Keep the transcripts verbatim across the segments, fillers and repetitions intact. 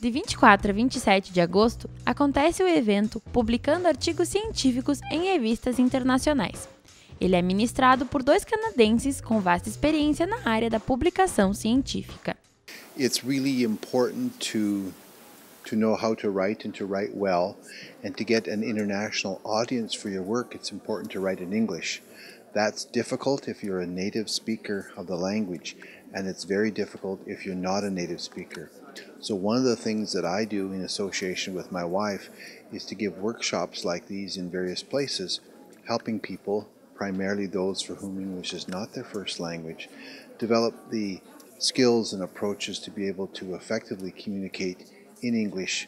De vinte e quatro a vinte e sete de agosto, acontece o evento Publicando Artigos Científicos em Revistas Internacionais. Ele é ministrado por dois canadenses com vasta experiência na área da publicação científica. It's really important to to know how to write and to write well, and to get an international audience for your work, it's important to write in English. That's difficult if you're a native speaker of the language, and it's very difficult if you're not a native speaker. So one of the things that I do in association with my wife is to give workshops like these in various places, helping people, primarily those for whom English is not their first language, develop the skills and approaches to be able to effectively communicate in English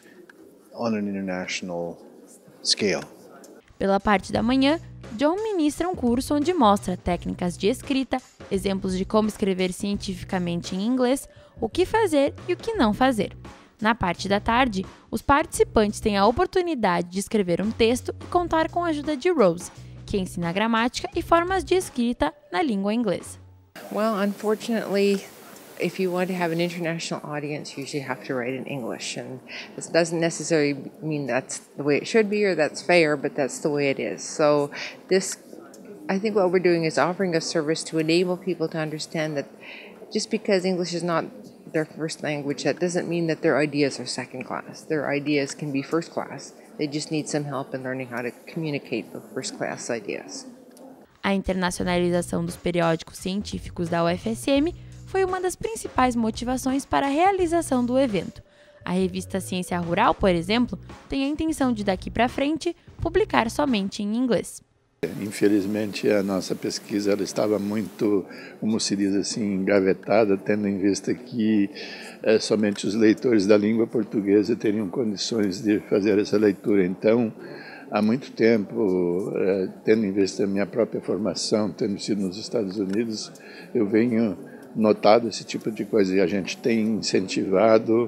on an international scale. Pela parte da manhã, John ministra um curso onde mostra técnicas de escrita, exemplos de como escrever cientificamente em inglês, o que fazer e o que não fazer. Na parte da tarde, os participantes têm a oportunidade de escrever um texto e contar com a ajuda de Rose, que ensina gramática e formas de escrita na língua inglesa. Well, unfortunately, if you want to have an international audience, you usually have to write in English, and this doesn't necessarily mean that's the way it should be or that's fair, but that's the way it is. So this, I think what we're doing is offering a service to enable people to understand that just because English is not their first language, that doesn't mean that their ideas are second class. Their ideas can be first class. They just need some help in learning how to communicate the first class ideas. A internacionalização dos periódicos científicos da U F S M foi uma das principais motivações para a realização do evento. A revista Ciência Rural, por exemplo, tem a intenção de daqui para frente publicar somente em inglês. Infelizmente, a nossa pesquisa ela estava muito, como se diz assim, engavetada, tendo em vista que é, somente os leitores da língua portuguesa teriam condições de fazer essa leitura. Então, há muito tempo, é, tendo em vista a minha própria formação, tendo sido nos Estados Unidos, eu venho notado esse tipo de coisa e a gente tem incentivado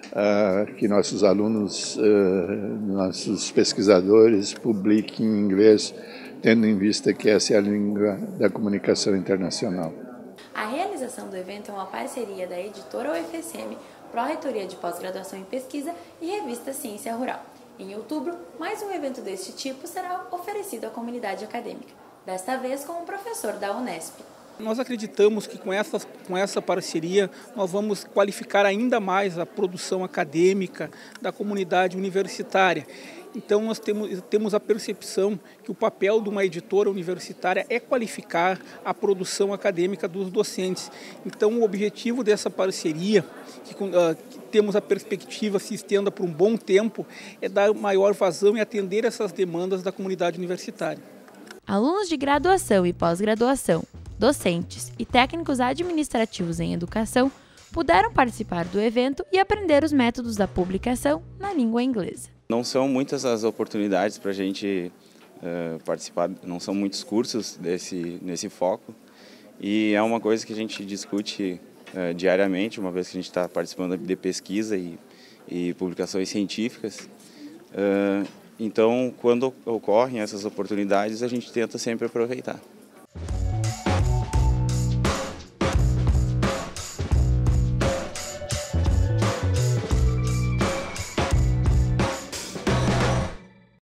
uh, que nossos alunos, uh, nossos pesquisadores publiquem em inglês, tendo em vista que essa é a língua da comunicação internacional. A realização do evento é uma parceria da editora U F S M, Pró-Reitoria de Pós-Graduação em Pesquisa e revista Ciência Rural. Em outubro, mais um evento deste tipo será oferecido à comunidade acadêmica, desta vez com um professor da Unesp. Nós acreditamos que com essa, com essa parceria nós vamos qualificar ainda mais a produção acadêmica da comunidade universitária. Então nós temos, temos a percepção que o papel de uma editora universitária é qualificar a produção acadêmica dos docentes. Então o objetivo dessa parceria, que, uh, que temos a perspectiva se estenda por um bom tempo, é dar maior vazão e atender essas demandas da comunidade universitária. Alunos de graduação e pós-graduação, docentes e técnicos administrativos em educação puderam participar do evento e aprender os métodos da publicação na língua inglesa. Não são muitas as oportunidades para a gente uh, participar, não são muitos cursos desse, nesse foco, e é uma coisa que a gente discute uh, diariamente, uma vez que a gente está participando de pesquisa e, e publicações científicas. Uh, então, quando ocorrem essas oportunidades, a gente tenta sempre aproveitar.